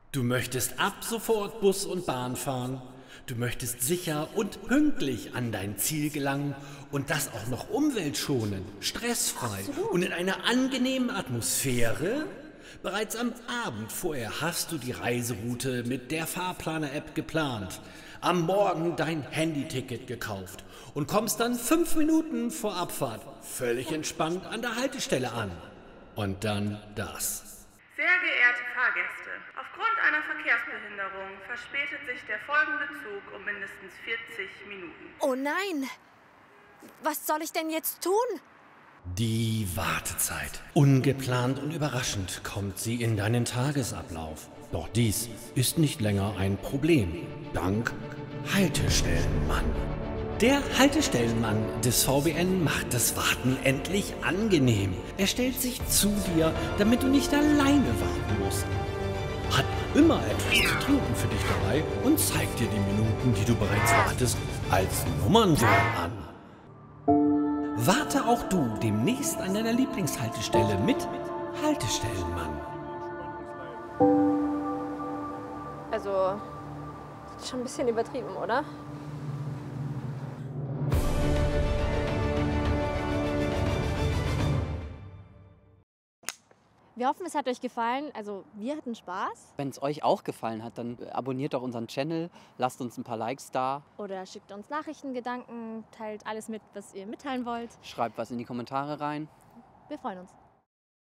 Du möchtest ab sofort Bus und Bahn fahren. Du möchtest sicher und pünktlich an dein Ziel gelangen und das auch noch umweltschonend, stressfrei und in einer angenehmen Atmosphäre. Bereits am Abend vorher hast du die Reiseroute mit der Fahrplaner-App geplant, am Morgen dein Handyticket gekauft und kommst dann 5 Minuten vor Abfahrt völlig entspannt an der Haltestelle an. Und dann das. Sehr geehrte Fahrgäste, aufgrund einer Verkehrsbehinderung verspätet sich der folgende Zug um mindestens 40 Minuten. Oh nein! Was soll ich denn jetzt tun? Die Wartezeit. Ungeplant und überraschend kommt sie in deinen Tagesablauf. Doch dies ist nicht länger ein Problem. Dank Haltestellenmann. Der Haltestellenmann des VBN macht das Warten endlich angenehm. Er stellt sich zu dir, damit du nicht alleine warten musst. Hat immer etwas zu trinken für dich dabei und zeigt dir die Minuten, die du bereits wartest, als Nummernwert an. Warte auch du demnächst an deiner Lieblingshaltestelle mit Haltestellenmann. Also, schon ein bisschen übertrieben, oder? Wir hoffen, es hat euch gefallen. Also, wir hatten Spaß. Wenn es euch auch gefallen hat, dann abonniert doch unseren Channel, lasst uns ein paar Likes da, Oder schickt uns Nachrichten, Gedanken, teilt alles mit, was ihr mitteilen wollt. schreibt was in die Kommentare rein. Wir freuen uns.